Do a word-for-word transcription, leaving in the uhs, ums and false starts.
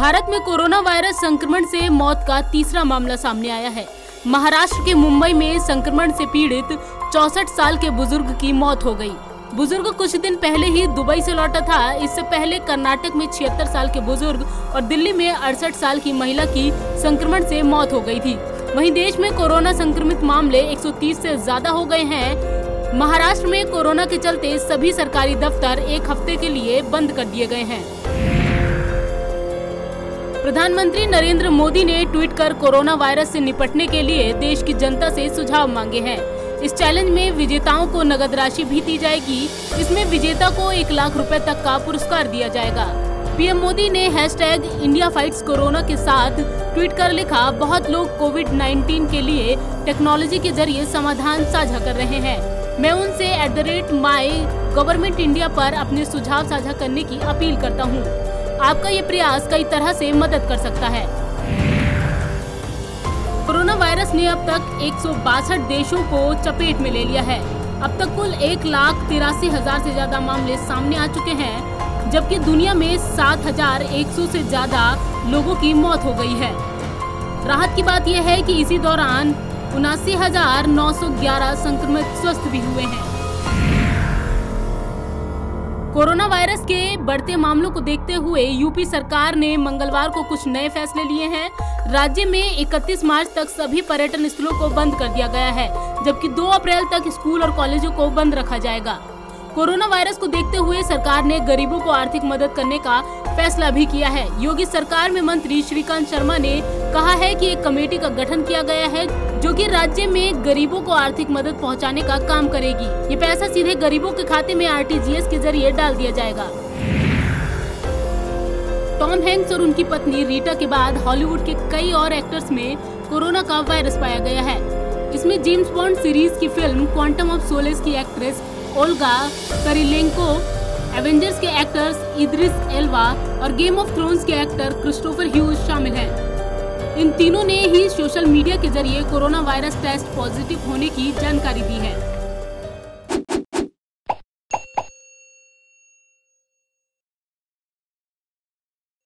भारत में corona virus संक्रमण से मौत का तीसरा मामला सामने आया है। महाराष्ट्र के मुंबई में संक्रमण से पीड़ित चौसठ साल के बुजुर्ग की मौत हो गई। बुजुर्ग कुछ दिन पहले ही दुबई से लौटा था। इससे पहले कर्नाटक में छिहत्तर साल के बुजुर्ग और दिल्ली में अड़सठ साल की महिला की संक्रमण से मौत हो गई थी। वहीं देश में कोरोना संक्रमित मामले एक सौ तीस से ज्यादा हो गए हैं। महाराष्ट्र में कोरोना के चलते सभी सरकारी दफ्तर एक हफ्ते के लिए बंद कर दिए गए हैं। प्रधानमंत्री नरेंद्र मोदी ने ट्वीट कर कोरोना वायरस से निपटने के लिए देश की जनता से सुझाव मांगे हैं। इस चैलेंज में विजेताओं को नगद राशि भी दी जाएगी। इसमें विजेता को एक लाख रुपए तक का पुरस्कार दिया जाएगा। पीएम मोदी ने हैशटैग इंडिया फाइट्स कोरोना के साथ ट्वीट कर लिखा, बहुत लोग कोविड नाइन्टीन के लिए टेक्नोलॉजी के जरिए समाधान साझा कर रहे हैं। मैं उनसे at the rate my government India पर अपने सुझाव साझा करने की अपील करता हूँ। आपका ये प्रयास कई तरह से मदद कर सकता है। कोरोना वायरस ने अब तक एक सौ बासठ देशों को चपेट में ले लिया है। अब तक कुल एक लाख तिरासी हजार से ज्यादा मामले सामने आ चुके हैं, जबकि दुनिया में सात हजार एक सौ से ज्यादा लोगों की मौत हो गई है। राहत की बात यह है कि इसी दौरान उनासी हजार नौ सौ ग्यारह संक्रमित स्वस्थ भी हुए हैं। कोरोना वायरस के बढ़ते मामलों को देखते हुए यूपी सरकार ने मंगलवार को कुछ नए फैसले लिए हैं। राज्य में इकतीस मार्च तक सभी पर्यटन स्थलों को बंद कर दिया गया है, जबकि दो अप्रैल तक स्कूल और कॉलेजों को बंद रखा जाएगा। कोरोना वायरस को देखते हुए सरकार ने गरीबों को आर्थिक मदद करने का फैसला भी किया है। योगी सरकार में मंत्री श्रीकांत शर्मा ने कहा है कि एक कमेटी का गठन किया गया है जो कि राज्य में गरीबों को आर्थिक मदद पहुंचाने का काम करेगी। ये पैसा सीधे गरीबों के खाते में आर टी जी एस के जरिए डाल दिया जाएगा। टॉम हैंक्स और उनकी पत्नी रीटा के बाद हॉलीवुड के कई और एक्टर्स में कोरोना का वायरस पाया गया है। इसमें जेम्स बॉन्ड सीरीज की फिल्म क्वांटम ऑफ सोलेस की एक्ट्रेस ओल्गा कुरिलेंको, एवेंजर्स के एक्टर्स इद्रिस एल्वा और गेम ऑफ थ्रोन्स के एक्टर क्रिस्टोफर ह्यूज शामिल हैं। इन तीनों ने ही सोशल मीडिया के जरिए कोरोना वायरस टेस्ट पॉजिटिव होने की जानकारी दी है।